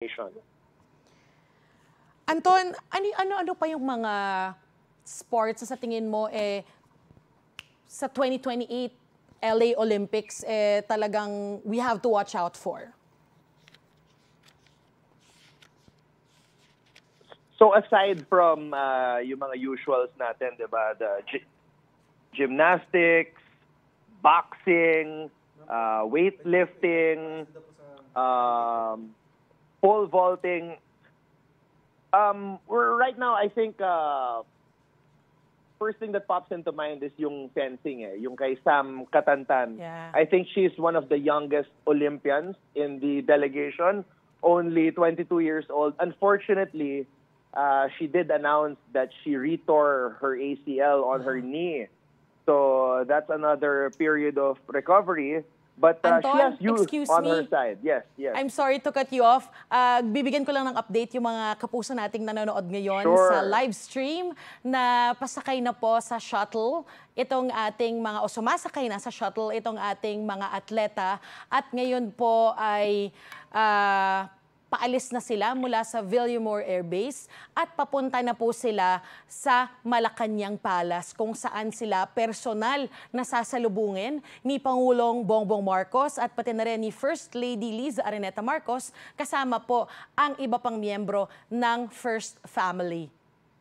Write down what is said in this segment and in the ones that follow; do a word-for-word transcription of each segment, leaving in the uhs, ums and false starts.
mission. Anton, ano-ano pa yung mga sports sa tingin mo eh sa twenty twenty-eight L A Olympics eh talagang we have to watch out for? So aside from uh, yung mga usuals natin, 'di ba, the gy gymnastics, boxing, uh, weightlifting, um, pole vaulting, um, we're right now I think uh, first thing that pops into mind is yung fencing, eh, yung kay Sam Katantan. Yeah. I think she's one of the youngest Olympians in the delegation, only twenty-two years old. Unfortunately, Uh, she did announce that she retore her A C L on her knee. So that's another period of recovery. But uh, Anton, she has you excuse on me. her side. Yes, yes. I'm sorry to cut you off. Uh, bibigyan ko lang ng update yung mga kapuso nating nanonood ngayon Sure. sa live stream na pasakay na po sa shuttle. Itong ating mga, o sumasakay na sa shuttle, itong ating mga atleta. At ngayon po ay Uh, paalis na sila mula sa Villamor Air Base at papunta na po sila sa Malacanang Palace kung saan sila personal na sasalubungin ni Pangulong Bongbong Marcos at pati na rin ni First Lady Liza Araneta Marcos kasama po ang iba pang miyembro ng First Family.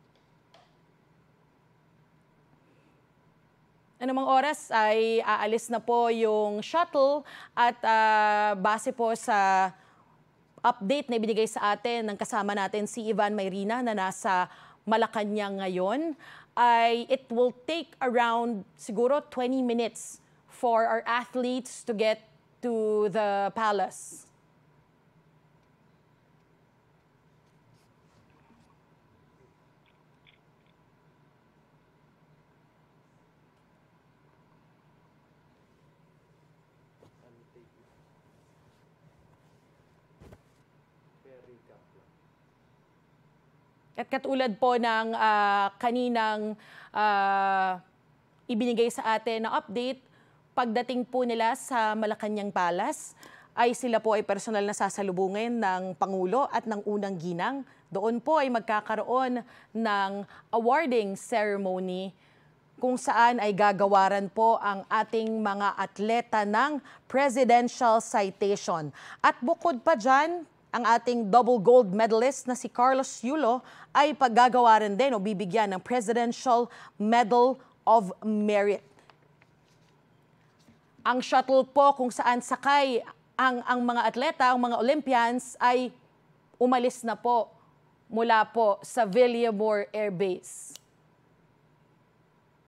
Anumang oras ay aalis na po yung shuttle at uh, base po sa update na ibinigay sa atin ng kasama natin si Ivan Mayrina na nasa Malacanang ngayon, ay it will take around siguro twenty minutes for our athletes to get to the palace. At katulad po ng uh, kaninang uh, ibinigay sa atin na update, pagdating po nila sa Malacanang Palace, ay sila po ay personal na sasalubungin ng Pangulo at ng unang ginang. Doon po ay magkakaroon ng awarding ceremony kung saan ay gagawaran po ang ating mga atleta ng Presidential Citation. At bukod pa dyan, ang ating double gold medalist na si Carlos Yulo ay paggagawaran din o bibigyan ng Presidential Medal of Merit. Ang shuttle po kung saan sakay ang, ang mga atleta, ang mga Olympians ay umalis na po mula po sa Villamor Air Base.